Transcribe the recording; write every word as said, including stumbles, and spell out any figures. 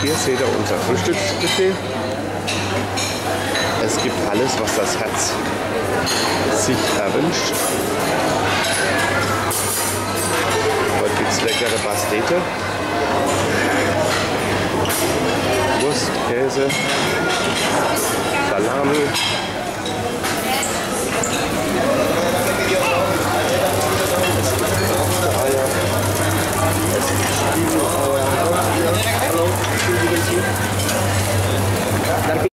Hier seht ihr unser Frühstücksbuffet. Es gibt alles, was das Herz sich erwünscht. Heute gibt es leckere Pastete, Wurst, Käse, Salami,